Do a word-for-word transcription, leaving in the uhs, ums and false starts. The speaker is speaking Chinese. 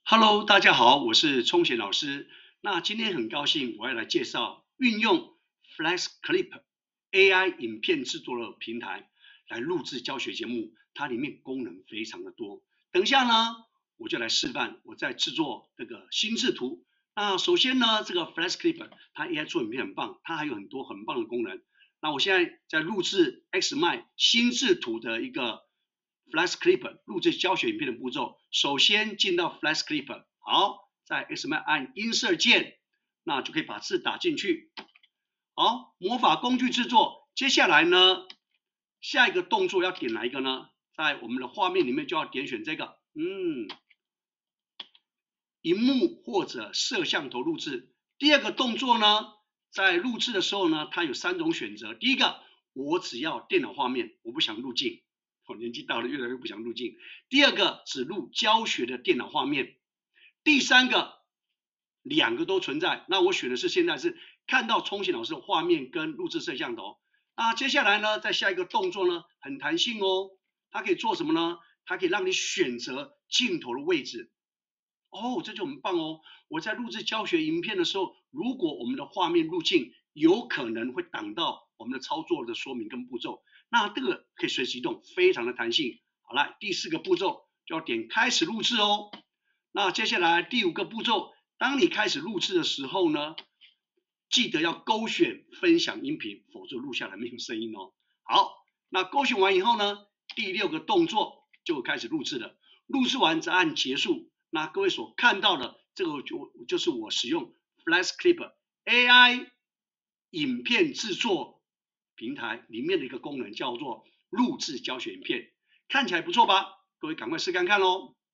Hello，大家好，我是聪贤老师。那今天很高兴我要来介绍运用 FlexClip A I 影片制作的平台来录制教学节目，它里面功能非常的多。等一下呢，我就来示范我在制作这个心智图。那首先呢，这个 FlexClip 它 A I 做影片很棒，它还有很多很棒的功能。那我现在在录制 Xmind 心智图的一个 FlexClip 录制教学影片的步骤，首先进到 FlexClip， 好，在 Xmind 按 Insert 键，那就可以把字打进去。好，魔法工具制作，接下来呢，下一个动作要点哪一个呢？在我们的画面里面就要点选这个，嗯，荧幕或者摄像头录制。第二个动作呢，在录制的时候呢，它有三种选择。第一个，我只要电脑画面，我不想入镜。我年纪大了，越来越不想入镜。第二个，只录教学的电脑画面。第三个，两个都存在。那我选的是现在是看到聪贤老师的画面跟录制摄像头。那接下来呢，在下一个动作呢，很弹性哦。它可以做什么呢？它可以让你选择镜头的位置。哦，这就很棒哦。我在录制教学影片的时候，如果我们的画面入镜，有可能会挡到我们的操作的说明跟步骤。那这个可以随时移动，非常的弹性。好了，第四个步骤就要点开始录制哦。那接下来第五个步骤，当你开始录制的时候呢，记得要勾选分享音频，否则录下来没有声音哦。好，那勾选完以后呢，第六个动作就开始录制了。录制完再按结束。那各位所看到的这个就就是我使用 FlexClip A I 影片制作平台里面的一个功能，叫做录制教学影片，看起来不错吧？各位赶快试看看咯。